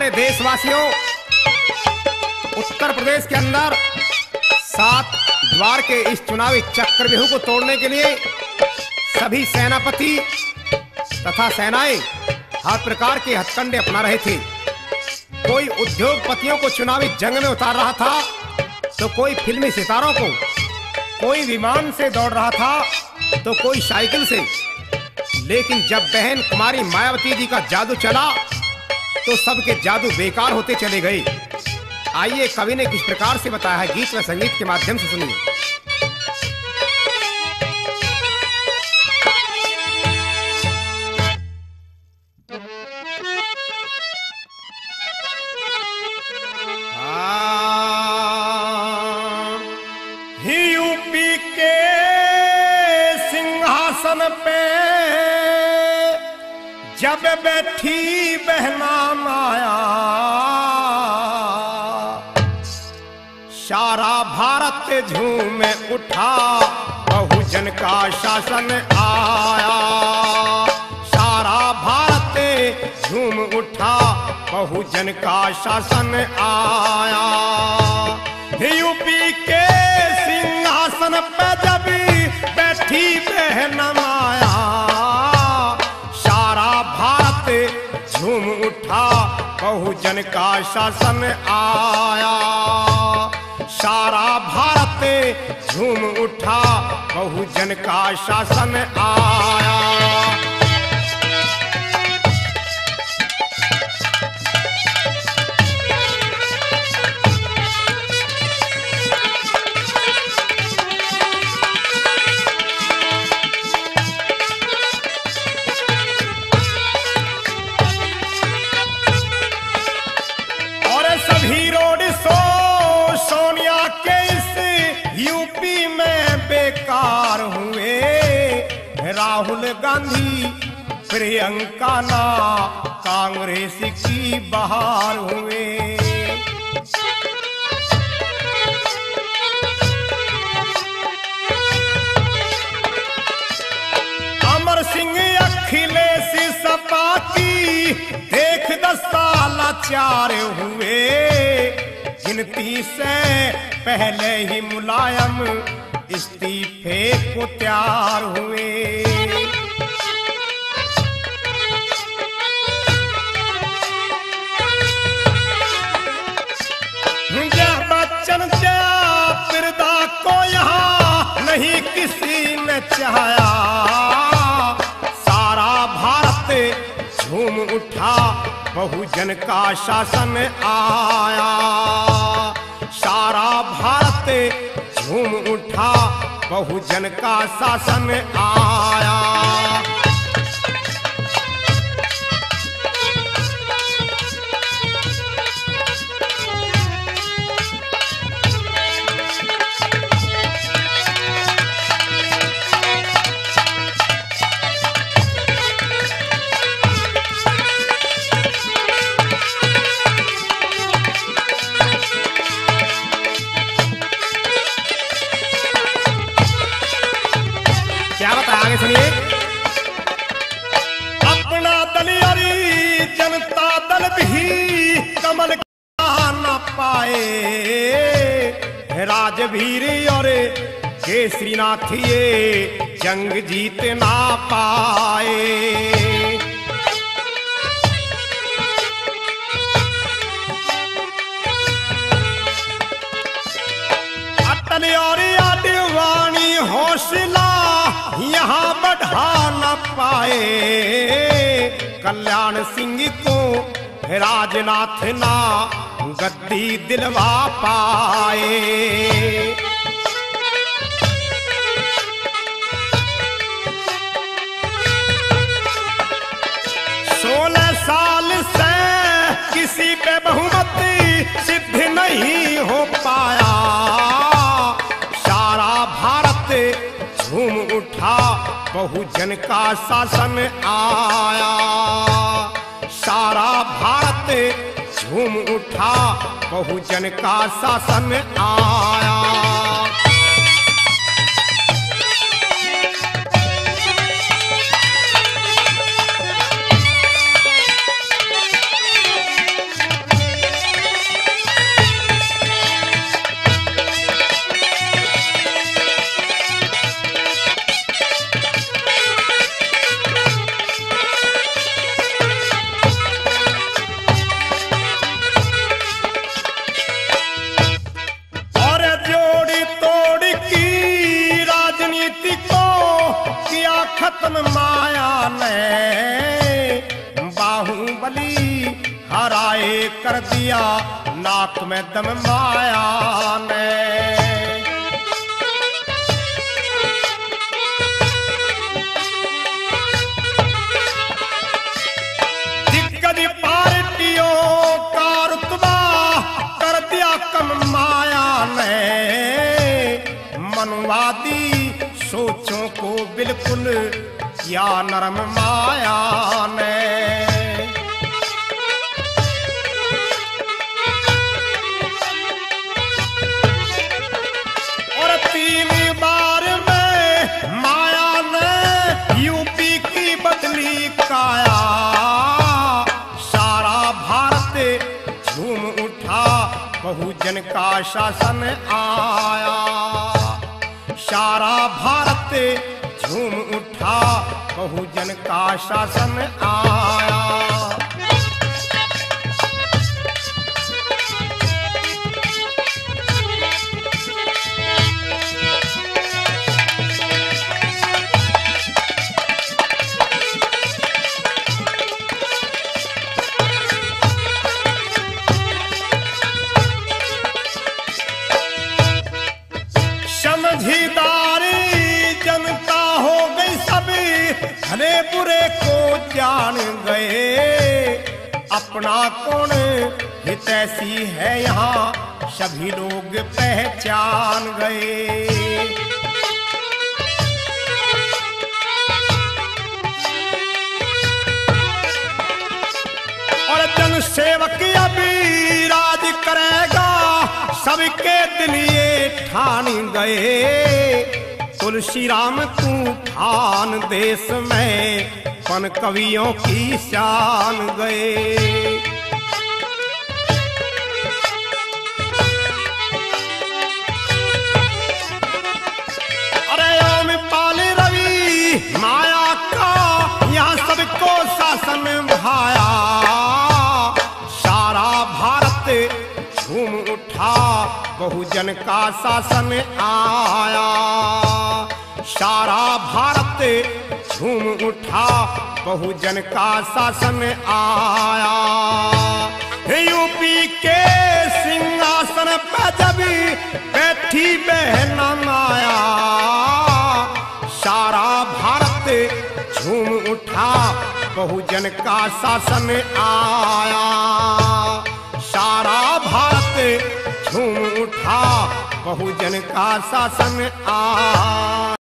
प्यारे देशवासियों, उत्तर प्रदेश के अंदर 7 द्वार के इस चुनावी चक्रव्यूह को तोड़ने के लिए सभी सेनापति तथा सेनाएं हर प्रकार के हथकंडे अपना रहे थे। कोई उद्योगपतियों को चुनावी जंग में उतार रहा था, तो कोई फिल्मी सितारों को, कोई विमान से दौड़ रहा था, तो कोई साइकिल से। लेकिन जब बहन कुमारी मायावती जी का जादू चला तो सबके जादू बेकार होते चले गए। आइए कवि ने किस प्रकार से बताया है, गीत व संगीत के माध्यम से सुनिए। यूपी के सिंहासन पे जब बैठी बहना माया, सारा भारत झूम उठा, बहुजन का शासन आया। सारा भारत झूम उठा, बहुजन का शासन आया। यूपी के सिंहासन पे जब बैठी बहन माया, सारा भारत झूम उठा, बहुजन का शासन आया। सारा भारत झूम उठा, बहुजन का शासन आया। सोनिया के इस यूपी में बेकार हुए, राहुल गांधी प्रियंका ना कांग्रेस की बहार हुए। अमर सिंह अखिलेश सपा की देख 10 साल लाचार हुए, गिनती से पहले ही मुलायम इस्तीफे को तैयार हुए। जब बच्चन जयाप्रदा को यहाँ नहीं किसी ने चाहा, सारा भारत झूम उठा, बहुजन का शासन आया। सारा भारत झूम उठा, बहुजन का शासन आया। क्या बताया आगे सुनिए। अपना दल यारी जनता दल भी कमल का न पाए, राजवीर और केसरीनाथ ये जंग जीत ना पाए। 'अटल और आडवाणी हौसला यहाँ बढ़ा न पाए, कल्याण सिंह को राजनाथ ना गद्दी दिलवा पाए। 16 साल से किसी पे बहुमत सिद्ध नहीं हो पाया, सारा भारत झूम उठा, बहुजन का शासन आया। सारा भारत झूम उठा, बहुजन का शासन आया। कर दिया नाक में दम माया ने। दिग्गज पार्टियों का रुतबा कर दिया कम माया ने। मनवादी सोचों को बिल्कुल किया नरम माया ने। और 3 बार में माया ने यूपी की बदली काया। सारा भारत झूम उठा बहुजन का शासन आया। सारा भारत झूम उठा बहुजन का शासन आया। समझदारी जनता हो गई सभी, भले बुरे को जान गए। अपना कौन हितैषी है यहाँ सभी लोग पहचान गए। और जन सेवक अभी राज करेगा सबके दिल ये ठान गए। तुलसी राम तूफान देश में पन कवियों की शान गए। अरे ओम पाल रवि माया का यहाँ सबको शासन भाया। सारा भारत झूम उठा बहुजन का शासन आया। सारा भारत झूम उठा बहुजन का शासन आया। यूपी के सिंहासन पर जब बैठी बहन माया। सारा भारत झूम उठा बहुजन का शासन आया। सारा भारत झूम उठा बहुजन का शासन आया।